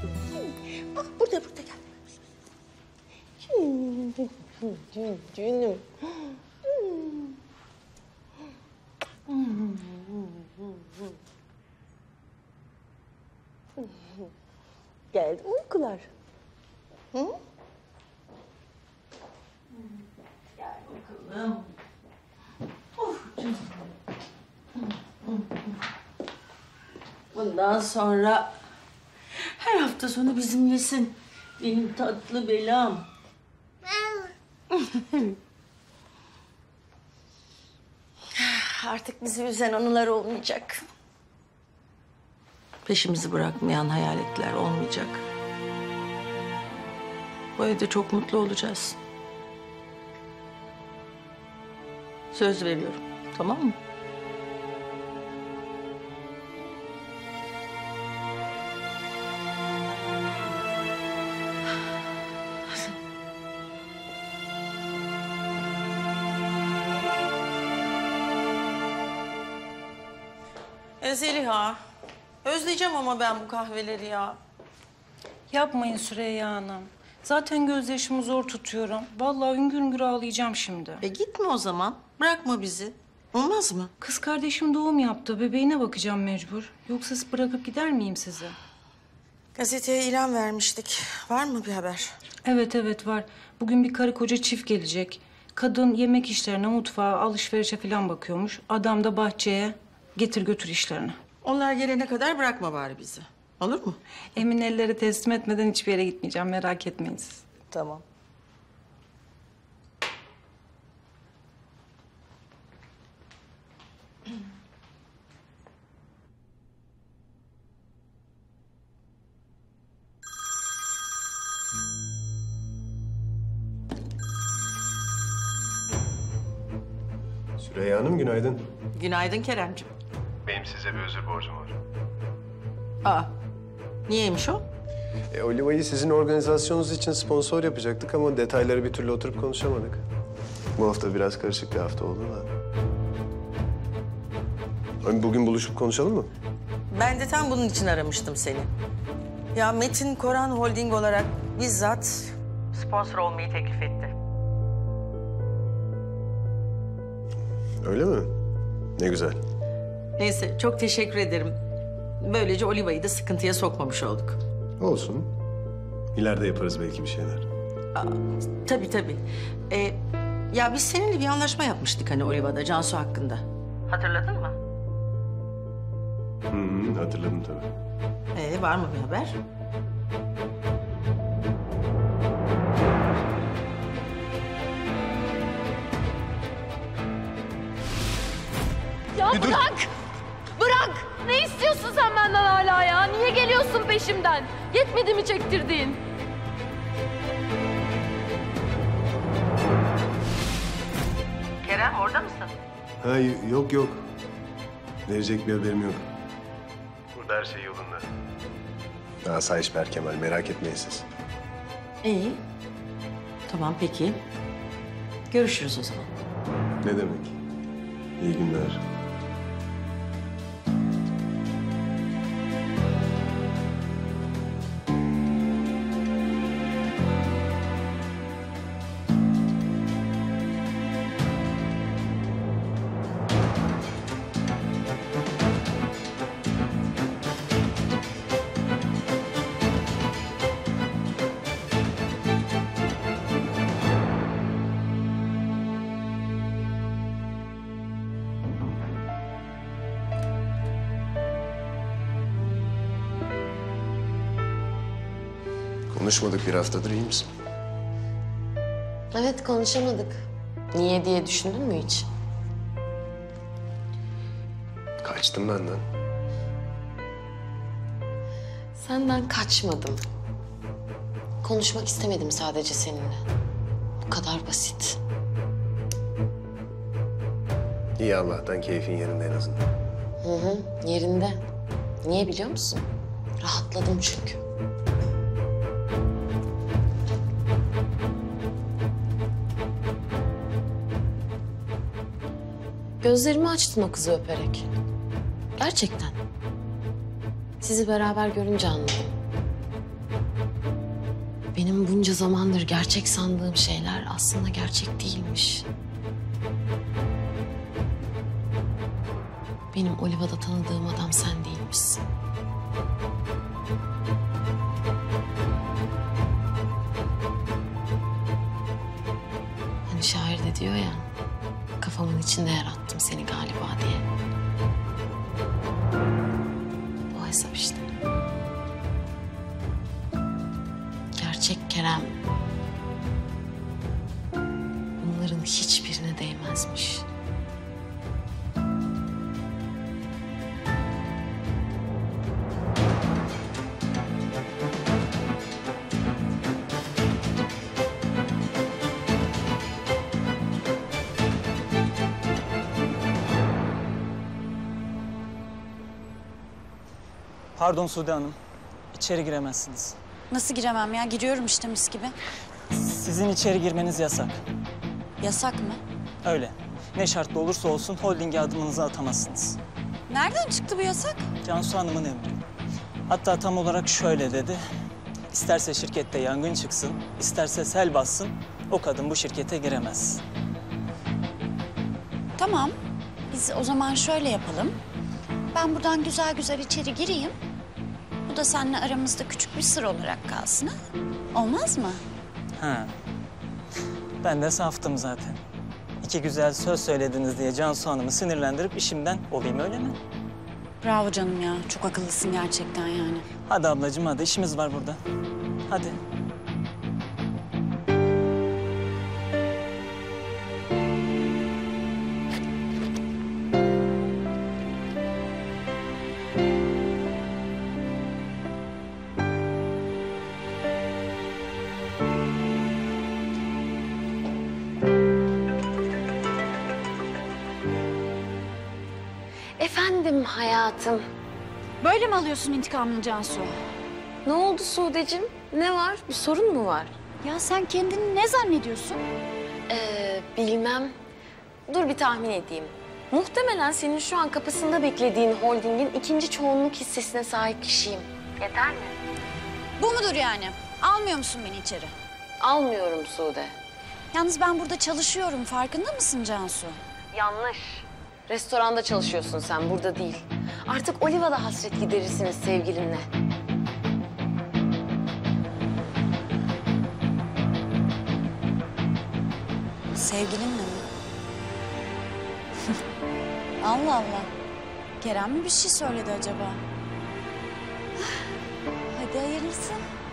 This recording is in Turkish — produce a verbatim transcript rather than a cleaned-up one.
Bak burada, burada gel. Canım. Geldi uykular. Hı? Gel bakalım. Of canım. Bundan sonra her hafta sonu bizimlesin. Benim tatlı belam. Artık bizi üzen anılar olmayacak. Peşimizi bırakmayan hayaletler olmayacak. Bu evde çok mutlu olacağız. Söz veriyorum, tamam mı? E Zeliha, özleyeceğim ama ben bu kahveleri ya. Yapmayın Süreyya Hanım. Zaten gözyaşımı zor tutuyorum. Vallahi hüngür hüngür ağlayacağım şimdi. E gitme o zaman, bırakma bizi. Olmaz mı? Kız kardeşim doğum yaptı. Bebeğine bakacağım mecbur. Yoksa bırakıp gider miyim sizi? Gazeteye ilan vermiştik. Var mı bir haber? Evet evet var. Bugün bir karı koca çift gelecek. Kadın yemek işlerine, mutfağa, alışverişe falan bakıyormuş. Adam da bahçeye getir götür işlerine. Onlar gelene kadar bırakma bari bizi. Olur mu? Emin elleri teslim etmeden hiçbir yere gitmeyeceğim. Merak etmeyin siz. Tamam. Süreyya Hanım günaydın. Günaydın Keremciğim. Benim size bir özür borcum var. Aa, niyeymiş o? E, Oliva'yı sizin organizasyonunuz için sponsor yapacaktık ama detayları bir türlü oturup konuşamadık. Bu hafta biraz karışık bir hafta oldu da. Hani bugün buluşup konuşalım mı? Ben de tam bunun için aramıştım seni. Ya Metin Koran Holding olarak bizzat sponsor olmayı teklif etti. Öyle mi? Ne güzel. Neyse, çok teşekkür ederim. Böylece Oliva'yı da sıkıntıya sokmamış olduk. Olsun. İleride yaparız belki bir şeyler. Aa, tabii tabii. Ee, ya biz seninle bir anlaşma yapmıştık hani Oliva'da, Cansu hakkında. Hatırladın mı? Hı hı, hatırladım tabii. Ee, var mı bir haber? Ya bırak! Bırak! Ne istiyorsun sen benden hala ya? Niye geliyorsun peşimden? Yetmedi mi çektirdiğin? Kerem orada mısın? Ha yok yok. Verecek bir haberim yok. Burada her şey yolunda. Asayiş Berkemal, merak etmeyin siz. İyi. Tamam peki. Görüşürüz o zaman. Ne demek? İyi günler. Konuşmadık bir haftadır, iyi misin? Evet, konuşamadık. Niye diye düşündün mü hiç? Kaçtım benden. Senden kaçmadım. Konuşmak istemedim sadece seninle. Bu kadar basit. İyi Allah'tan keyfin yerinde en azından. Hı hı, yerinde. Niye biliyor musun? Rahatladım çünkü. Gözlerimi açtın o kızı öperek. Gerçekten. Sizi beraber görünce anladım. Benim bunca zamandır gerçek sandığım şeyler aslında gerçek değilmiş. Benim Oliva'da tanıdığım adam sen değilmişsin. Hani şair de diyor ya, kafamın içinde yarattım seni galiba diye. O hesap işte. Gerçek Kerem bunların hiçbirine değmezmiş. Pardon Sude Hanım, içeri giremezsiniz. Nasıl giremem ya? Giriyorum işte mis gibi. Sizin içeri girmeniz yasak. Yasak mı? Öyle. Ne şartla olursa olsun holdinge adımınızı atamazsınız. Nereden çıktı bu yasak? Cansu Hanım'ın emri. Hatta tam olarak şöyle dedi. İsterse şirkette yangın çıksın, isterse sel bassın, o kadın bu şirkete giremez. Tamam. Biz o zaman şöyle yapalım. Ben buradan güzel güzel içeri gireyim. Bu da seninle aramızda küçük bir sır olarak kalsın ha? Olmaz mı? Ha. Ben de saftım zaten. İki güzel söz söylediniz diye Cansu Hanım'ı sinirlendirip işimden olayım, öyle mi? Bravo canım ya. Çok akıllısın gerçekten yani. Hadi ablacığım hadi, işimiz var burada. Hadi. Efendim hayatım. Böyle mi alıyorsun intikamını Cansu? Ne oldu Sude'cim? Ne var? Bir sorun mu var? Ya sen kendini ne zannediyorsun? Ee, bilmem. Dur bir tahmin edeyim. Muhtemelen senin şu an kapısında beklediğin holdingin ikinci çoğunluk hissesine sahip kişiyim. Yeter mi? Bu mudur yani? Almıyor musun beni içeri? Almıyorum Sude. Yalnız ben burada çalışıyorum. Farkında mısın Cansu? Yanlış. Restoranda çalışıyorsun sen, burada değil. Artık Oliva'da hasret giderirsiniz sevgilinle. Sevgilinle mi? Allah Allah. Kerem mi bir şey söyledi acaba? Hadi hayırlısı.